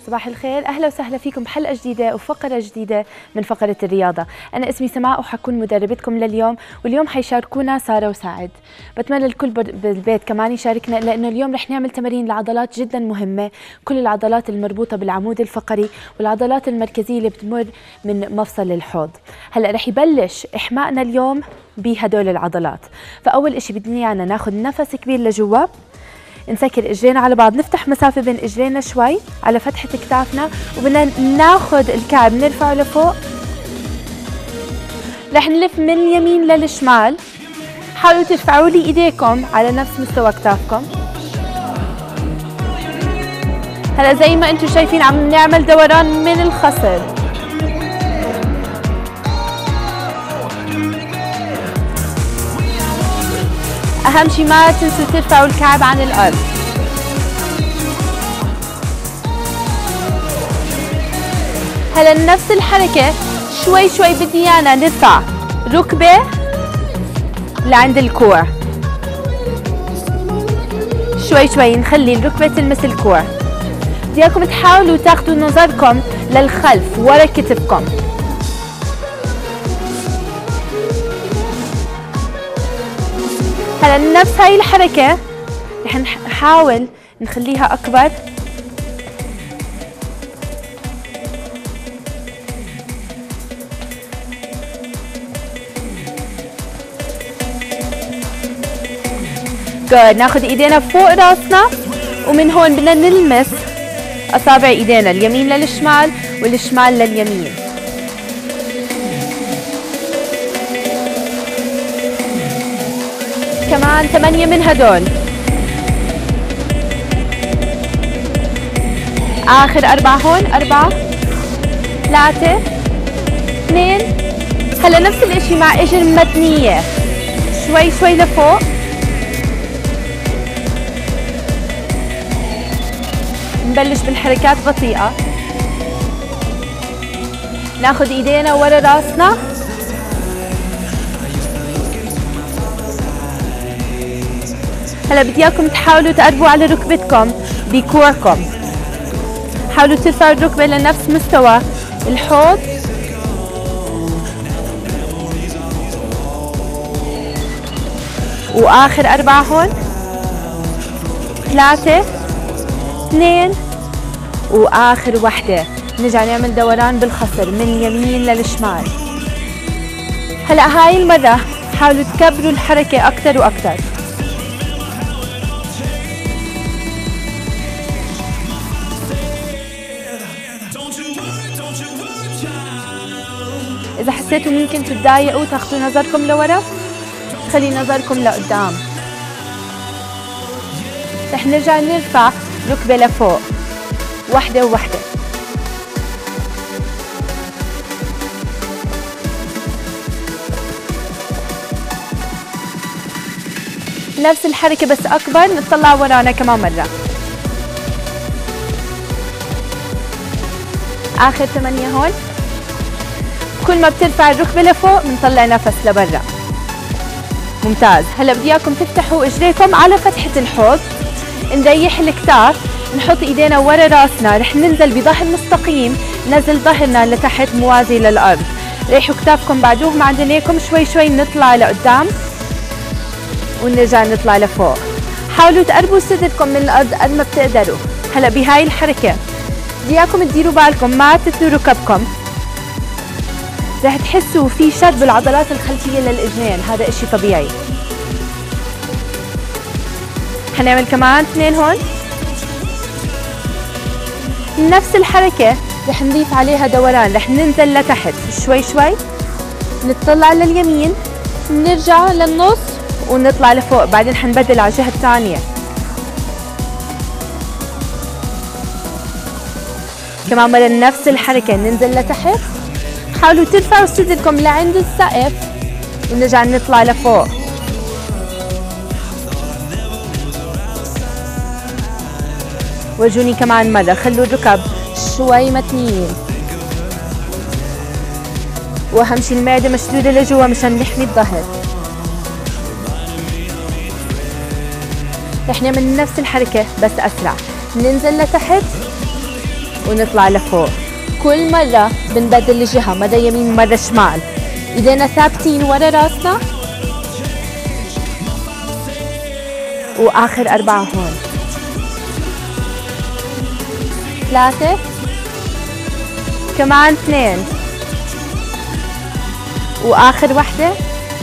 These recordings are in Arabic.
صباح الخير، أهلا وسهلا فيكم بحلقة جديدة وفقرة جديدة من فقرة الرياضة. أنا اسمي سماء وحكون مدربتكم لليوم، واليوم حيشاركونا سارة وسعد. بتمنى الكل بالبيت كمان يشاركنا، لأنه اليوم رح نعمل تمارين لعضلات جدا مهمة، كل العضلات المربوطة بالعمود الفقري والعضلات المركزية اللي بتمر من مفصل الحوض. هلأ رح يبلش إحمائنا اليوم بهدول العضلات. فأول إشي بدنا إيانا ناخذ نفس كبير لجوا، نسكر اجرينا على بعض، نفتح مسافة بين اجرينا شوي على فتحة كتافنا، وبدنا ناخذ الكعب نرفعه لفوق. رح نلف من اليمين للشمال. حاولوا ترفعوا لي ايديكم على نفس مستوى كتافكم. هلا زي ما انتم شايفين عم نعمل دوران من الخصر. أهم شي ما تنسوا ترفعوا الكعب عن الأرض. هلا نفس الحركة شوي شوي بدي إيانا نرفع ركبة لعند الكوع، شوي شوي نخلي الركبة تلمس الكوع. بدي إياكم تحاولوا تاخذوا نظركم للخلف ورا كتفكم. هلا نفس هاي الحركة رح نحاول نخليها أكبر. ناخذ ايدينا فوق راسنا، ومن هون بدنا نلمس أصابع ايدينا اليمين للشمال والشمال لليمين. كمان 8 من هدول. آخر 4 هون، 4 3 2. هلا نفس الاشي مع اجر متنية، شوي شوي لفوق. نبلش بالحركات بطيئة. ناخد ايدينا ورا راسنا، هلا بدي اياكم تحاولوا تقربوا على ركبتكم بكوعكم. حاولوا ترفعوا الركبة لنفس مستوى الحوض. واخر 4 هون، 3 2 واخر وحدة. نرجع نعمل دوران بالخصر من اليمين للشمال. هلا هاي المرة حاولوا تكبروا الحركة اكثر واكثر. إذا حسيتوا ممكن تتضايقوا تاخذوا نظركم لورا، خلي نظركم لقدام. رح نرجع نرفع ركبة لفوق، وحدة ووحدة. نفس الحركة بس أكبر، نطلع ورانا كمان مرة. آخر 8 هون. كل ما بترفع الركبة لفوق بنطلع نفس لبرا. ممتاز. هلا بدي اياكم تفتحوا اجريكم على فتحة الحوض، نريح الكتاف، نحط ايدينا ورا راسنا، رح ننزل بظهر مستقيم، نزل ظهرنا لتحت موازي للارض. ريحوا كتافكم بعدوهم عند عينيكم، شوي شوي نطلع لقدام ونرجع نطلع لفوق. حاولوا تقربوا صدركم من الارض قد ما بتقدروا. هلا بهاي الحركة بدي اياكم تديروا بالكم ما تثنوا ركبكم، رح تحسوا في شد بالعضلات الخلفية للإجرين، هذا إشي طبيعي. حنعمل كمان 2 هون. نفس الحركة رح نضيف عليها دوران، رح ننزل لتحت شوي شوي، نطلع لليمين، نرجع للنص ونطلع لفوق، بعدين حنبدل على الجهة الثانية. كمان مرة نفس الحركة، ننزل لتحت، حاولوا ترفعوا صدركم لعند السقف ونرجع نطلع لفوق. ورجوني كمان مرة، خلوا الركب شوي متنيين، واهم شي المعدة مشدودة لجوا مشان نحمي الظهر. رح نعمل نفس الحركة بس أسرع، ننزل لتحت ونطلع لفوق. كل مرة بنبدل الجهة، مرة يمين مرة شمال. ايدينا ثابتين ورا راسنا. واخر 4 هون. 3 كمان 2 واخر وحدة.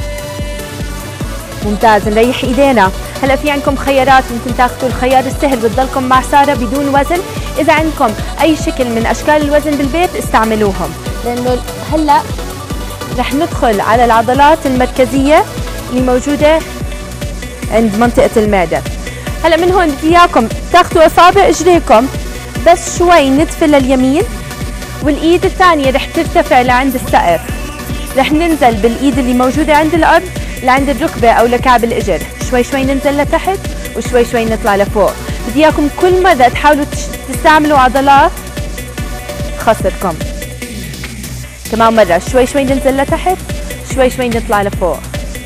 ممتاز. نريح ايدينا. هلا في عندكم خيارات، ممكن تاخذوا الخيار السهل بتضلكم مع سارة بدون وزن. اذا عندكم اي شكل من اشكال الوزن بالبيت استعملوهم، لانه هلا رح ندخل على العضلات المركزية اللي موجودة عند منطقة المعدة. هلا من هون بدي اياكم تاخذوا اصابع اجريكم بس شوي ندفل لليمين، والايد الثانية رح ترتفع لعند السقف. رح ننزل بالايد اللي موجودة عند الارض لعند الركبة او لكعب الاجر، شوي شوي ننزل لتحت وشوي شوي نطلع لفوق. بدي اياكم كل مرة تحاولوا تستعملوا عضلات خصركم. كمان مرة شوي شوي ننزل لتحت، شوي شوي نطلع لفوق.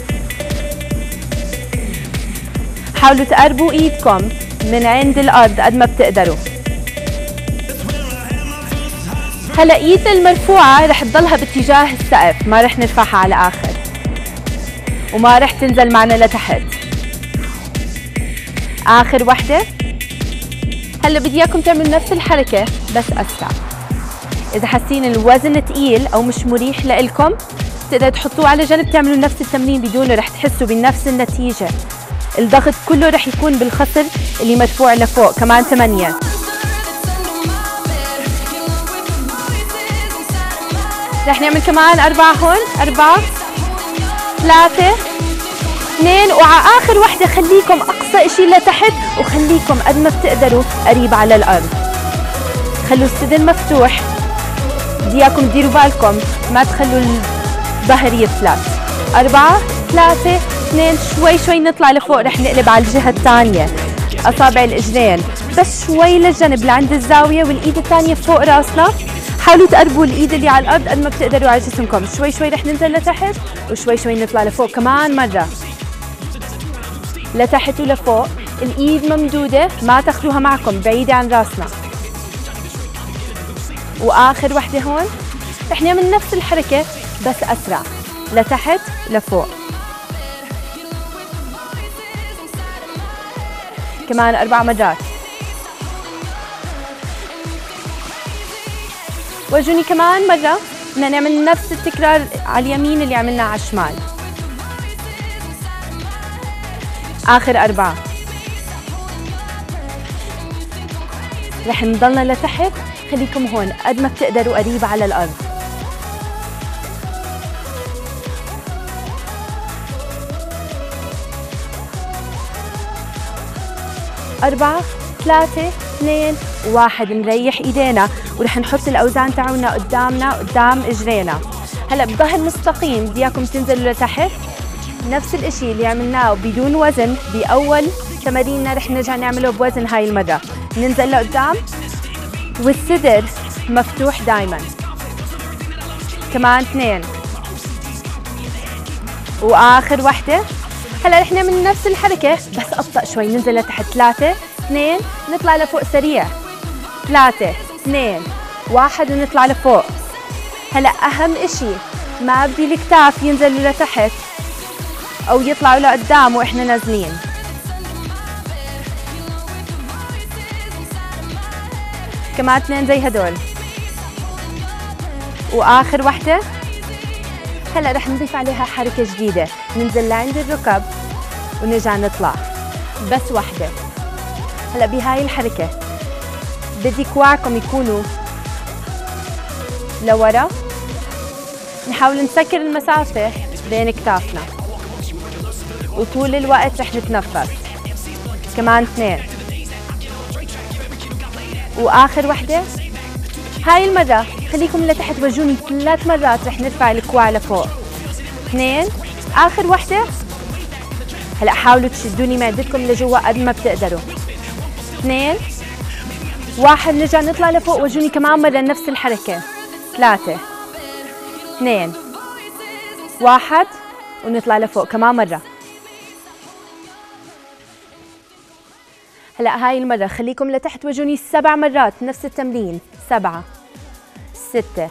حاولوا تقربوا ايدكم من عند الارض قد ما بتقدروا. هلا ايدنا المرفوعة رح تضلها باتجاه السقف، ما رح نرفعها على اخر وما رح تنزل معنا لتحت. اخر وحدة. هلا بدي اياكم تعملوا نفس الحركة بس اسرع. اذا حاسين الوزن ثقيل او مش مريح لإلكم تقدروا تحطوه على جنب، تعملوا نفس التمرين بدونه، رح تحسوا بنفس النتيجة. الضغط كله رح يكون بالخصر اللي مرفوع لفوق. كمان 8. رح نعمل كمان 4 هون. 4 3 2 وعلى اخر وحدة خليكم اقصى اشي لتحت وخليكم قد ما بتقدروا قريب على الارض. خلوا الصدر مفتوح. بدي اياكم تديروا بالكم ما تخلوا الظهر يفلت. 4 3 2 شوي شوي نطلع لفوق. رح نقلب على الجهة الثانية. اصابع الاجرين بس شوي للجنب لعند الزاوية والايد الثانية فوق راسنا. حاولوا تقربوا الايد اللي على الارض قد ما بتقدروا على جسمكم. شوي شوي رح ننزل لتحت وشوي شوي نطلع لفوق. كمان مرة لتحت ولفوق. الايد ممدودة، ما تاخذوها معكم، بعيدة عن راسنا. واخر وحدة هون. رح نعمل نفس الحركة بس اسرع، لتحت لفوق. كمان 4 مرات. وجوني كمان مرة بدنا نعمل نفس التكرار على اليمين اللي عملناه على الشمال. آخر 4. رح نضلنا لتحت. خليكم هون قد ما بتقدروا قريب على الأرض. 4 3 2 1. نريح ايدينا ورح نحط الاوزان تاعونا قدامنا قدام اجرينا. هلا بظهر مستقيم بدي اياكم تنزلوا لتحت. نفس الاشي اللي عملناه بدون وزن باول تماريننا رح نرجع نعمله بوزن هاي المرة. ننزل لقدام والصدر مفتوح دايما. كمان 2 واخر وحدة. هلا رح نعمل نفس الحركة بس ابطأ شوي. ننزل لتحت. 3 2 نطلع لفوق سريع. 3 2 1 ونطلع لفوق. هلا اهم اشي ما بدي الكتاف ينزلوا لتحت او يطلعوا لقدام واحنا نازلين. كمان 2 زي هدول. واخر وحدة. هلا رح نضيف عليها حركة جديدة. ننزل لعند الركب ونرجع نطلع. بس وحدة. هلا بهاي الحركة بدي كواعكم يكونوا لورا. نحاول نسكر المسافة بين كتافنا وطول الوقت رح نتنفس. كمان 2 واخر وحدة. هاي المرة خليكم لتحت. وجوني 3 مرات رح نرفع الكواع لفوق. 2 اخر وحدة. هلا حاولوا تشدوني معدتكم لجوا قد ما بتقدروا. 2 1 نرجع نطلع لفوق. وجوني كمان مرة نفس الحركة. 3 2 1 ونطلع لفوق كمان مرة. هلا هاي المرة خليكم لتحت وجوني 7 مرات نفس التمرين. 7 6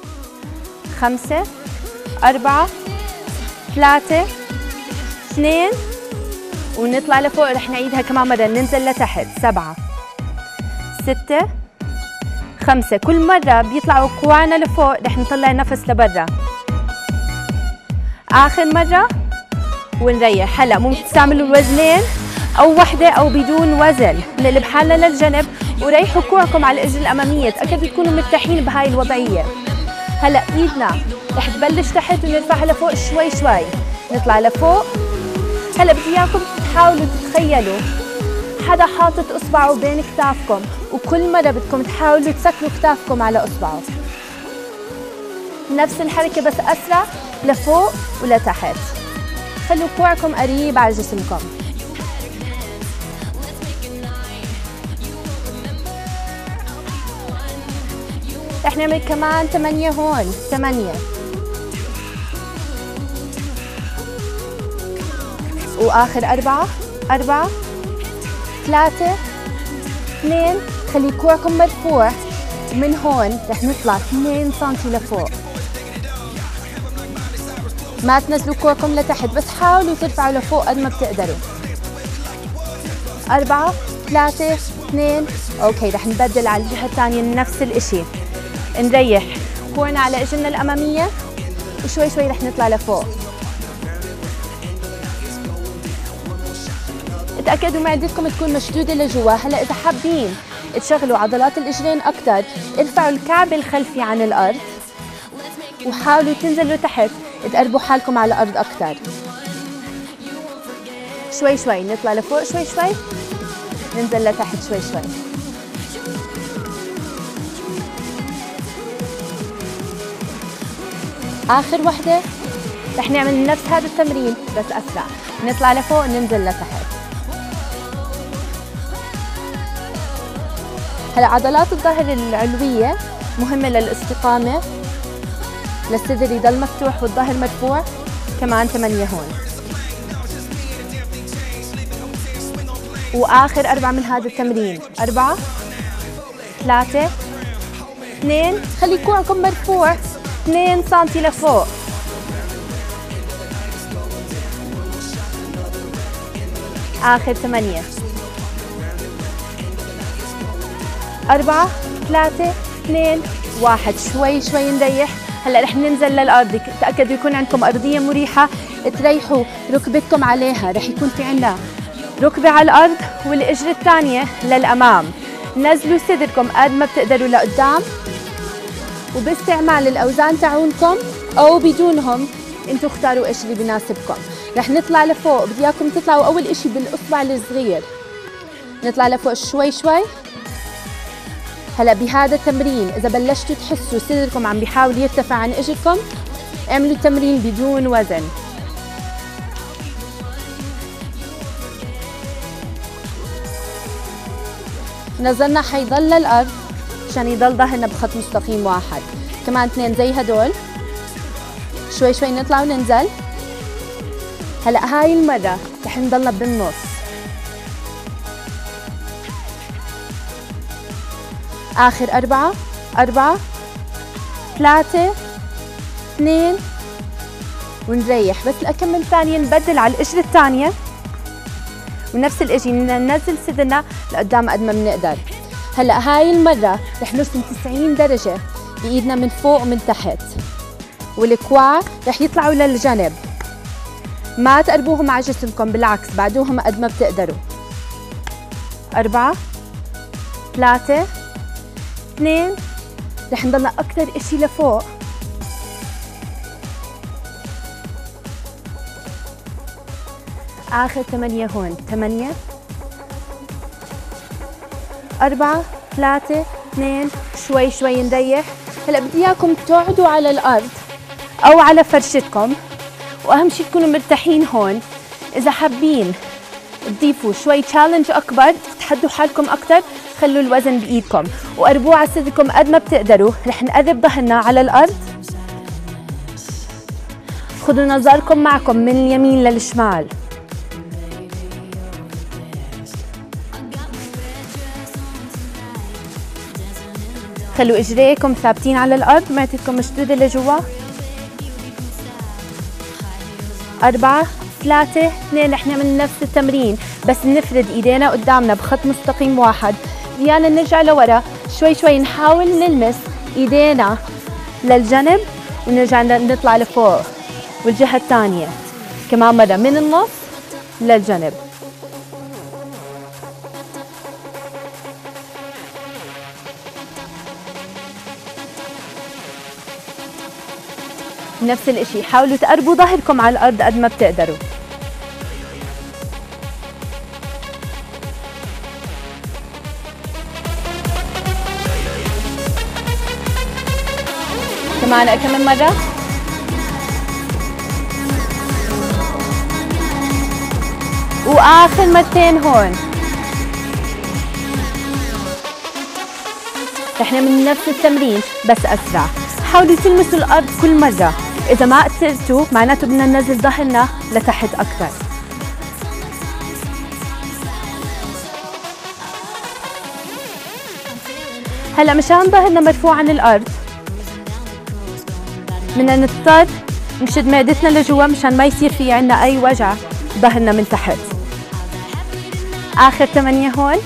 5 4 3 2 ونطلع لفوق. رح نعيدها كمان مرة، ننزل لتحت. 7 6 5. كل مرة بيطلعوا كوعنا لفوق رح نطلع نفس لبرا. آخر مرة ونريح. هلا ممكن تستعملوا الوزنين أو وحدة أو بدون وزن. نقلب حالنا للجنب وريحوا كوعكم على الإجر الأمامية. تأكدوا تكونوا مرتاحين بهاي الوضعية. هلا إيدنا رح تبلش تحت ونرفعها لفوق شوي شوي. نطلع لفوق. هلا بدي إياكم تحاولوا تتخيلوا حدا حاطط إصبعه بين كتافكم، وكل مرة بدكم تحاولوا تسكروا كتافكم على إصبعه. نفس الحركة بس أسرع، لفوق ولتحت. خلوا كوعكم قريب على جسمكم. رح نعمل كمان 8 هون. 8 وآخر 4 4 3 2. خلي كوعكم مرفوع، ومن هون رح نطلع 2 سم لفوق. ما تنزلوا كوعكم لتحت، بس حاولوا ترفعوا لفوق قد ما بتقدروا. 4 3 2. اوكي رح نبدل على الجهة الثانية نفس الاشي. نريح كوعنا على اجرنا الأمامية وشوي شوي رح نطلع لفوق. تأكدوا معدتكم تكون مشدودة لجوا. هلا إذا حابين تشغلوا عضلات الإجرين أكثر، ارفعوا الكعب الخلفي عن الأرض وحاولوا تنزلوا تحت، تقربوا حالكم على الأرض أكثر. شوي شوي نطلع لفوق، شوي شوي ننزل لتحت، شوي شوي. آخر وحدة رح نعمل نفس هذا التمرين بس أسرع. نطلع لفوق ننزل لتحت. هلا عضلات الظهر العلوية مهمة للاستقامة، للصدر يضل مفتوح والظهر مرفوع. كمان 8 هون. وآخر 4 من هذا التمرين. 4 3 2. خلي كوعكم مرفوع 2 سم لفوق. آخر 8 4 3 2 1. شوي شوي نريح. هلا رح ننزل للأرض. تأكدوا يكون عندكم أرضية مريحة تريحوا ركبتكم عليها. رح يكون في عنا ركبة على الأرض والإجر الثانية للأمام. نزلوا صدركم قد ما بتقدروا لقدام، وباستعمال الأوزان تاعونكم أو بدونهم انتوا اختاروا إيش اللي بيناسبكم. رح نطلع لفوق. بدي إياكم تطلعوا أول إشي بالإصبع الصغير. نطلع لفوق شوي شوي. هلا بهذا التمرين إذا بلشتوا تحسوا صدركم عم بيحاول يرتفع عن إجركم، اعملوا التمرين بدون وزن. نزلنا حيضل للأرض عشان يضل ظهرنا بخط مستقيم واحد. كمان 2 زي هدول. شوي شوي نطلع وننزل. هلا هاي المرة رح نضلنا بالنص. آخر 4 4 3 2 ونريح. بس لأكمل ثانية نبدل على الإجر الثانية ونفس الإشي ننزل صدرنا لقدام قد ما بنقدر. هلا هاي المرة رح نرسم 90 درجة بإيدنا من فوق ومن تحت، والكوع رح يطلعوا للجنب. ما تقربوهم مع جسمكم، بالعكس بعدوهم قد ما بتقدروا. 4 3 2. رح نضلنا أكثر إشي لفوق. آخر 8 هون. 8 4 3 2. شوي شوي نريح. هلا بدي إياكم تقعدوا على الأرض أو على فرشتكم، وأهم شي تكونوا مرتاحين هون. إذا حابين تضيفوا شوي تشالنج أكبر، تحدوا حالكم أكثر، خلوا الوزن بإيدكم وقربوه على صدركم قد ما بتقدروا. رح نقرب ظهرنا على الأرض. خذوا نظركم معكم من اليمين للشمال. خلوا اجريكم ثابتين على الارض، معدتكم مشدودة لجوا. 4 3 2. رح نعمل نفس التمرين بس نفرد ايدينا قدامنا بخط مستقيم واحد. ديانا نرجع لورا شوي شوي، نحاول نلمس ايدينا للجنب ونرجع نطلع لفوق، والجهة الثانية كمان مرة من النص للجنب. نفس الاشي، حاولوا تقربوا ظهركم على الارض قد ما بتقدروا. كمان كمان مرة. واخر مرتين هون. رح نعمل نفس التمرين بس اسرع. حاولوا تلمسوا الارض كل مرة، إذا ما قدرتوا معناته بدنا ننزل ظهرنا لتحت أكثر. هلا مشان ظهرنا مرفوع عن الأرض بدنا نضطر نشد معدتنا لجوا مشان ما يصير في عنا أي وجع ظهرنا من تحت. آخر 8 هون.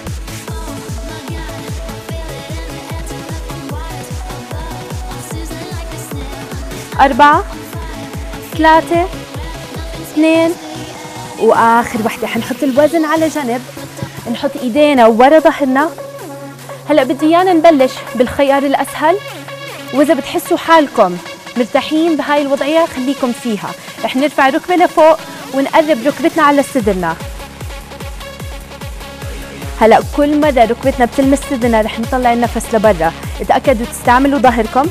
4 3 2. واخر وحده حنحط الوزن على جنب، نحط ايدينا ورا ظهرنا. هلا بدي ايانا نبلش بالخيار الاسهل، واذا بتحسوا حالكم مرتاحين بهاي الوضعيه خليكم فيها. رح نرفع ركبه لفوق ونقرب ركبتنا على صدرنا. هلا كل مره ركبتنا بتلمس صدرنا رح نطلع النفس لبرا. اتاكدوا تستعملوا ظهركم.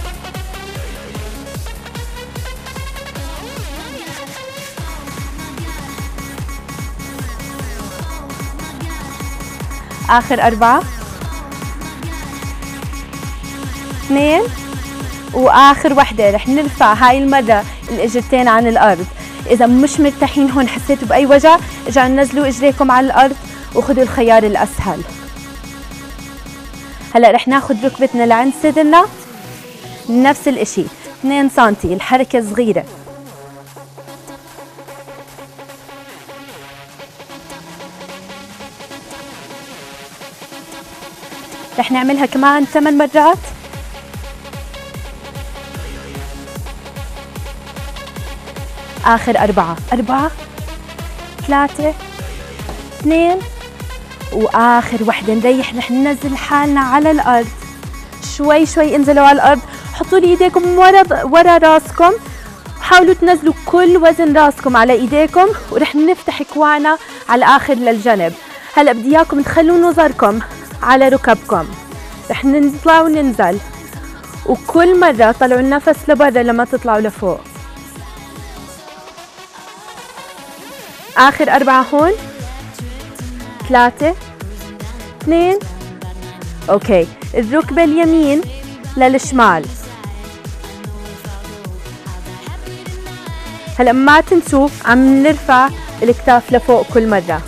آخر 4 2. وآخر وحدة رح نرفع هاي المرة الإجرتين عن الأرض. إذا مش مرتاحين هون حسيتوا بأي وجع ارجعوا نزلوا إجريكم على الأرض وخذوا الخيار الأسهل. هلا رح ناخذ ركبتنا لعند صدرنا نفس الإشي 2 سنتي، الحركة صغيرة. رح نعملها كمان 8 مرات. آخر 4 3 2. وآخر وحدة نريح. رح ننزل حالنا على الأرض شوي شوي. انزلوا على الأرض، حطوا لي ايديكم ورا راسكم، حاولوا تنزلوا كل وزن راسكم على ايديكم، ورح نفتح كواعنا على الآخر للجنب. هلا بدي اياكم تخلوا نظركم على ركبكم. رح نطلع وننزل، وكل مرة طلعوا النفس لبرا لما تطلعوا لفوق. آخر 4 هون. 3 2. اوكي، الركبة اليمين للشمال. هلا ما تنسوا عم نرفع الكتاف لفوق كل مرة.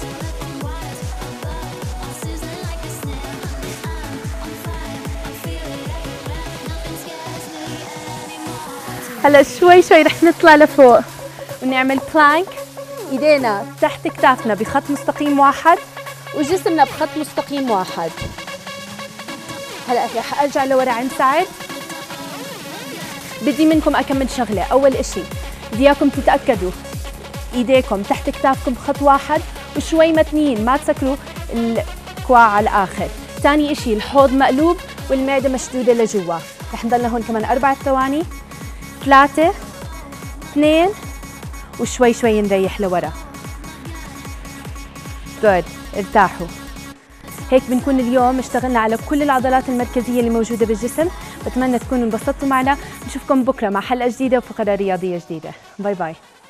هلا شوي شوي رح نطلع لفوق ونعمل بلانك. ايدينا تحت كتافنا بخط مستقيم واحد وجسمنا بخط مستقيم واحد. هلا رح ارجع لورا عند سعد. بدي منكم اكمل شغله. اول اشي بدي اياكم تتاكدوا ايديكم تحت كتافكم بخط واحد وشوي متنين، ما تسكروا الكواع على الاخر. ثاني اشي الحوض مقلوب والمعده مشدوده لجوا. رح نضلنا هون كمان 4 ثواني. 3 2. وشوي شوي نريح لورا. جود، ارتاحوا. هيك بنكون اليوم اشتغلنا على كل العضلات المركزية اللي موجودة بالجسم. بتمنى تكونوا انبسطتوا معنا. نشوفكم بكرة مع حلقة جديدة وفقرة رياضية جديدة. باي باي.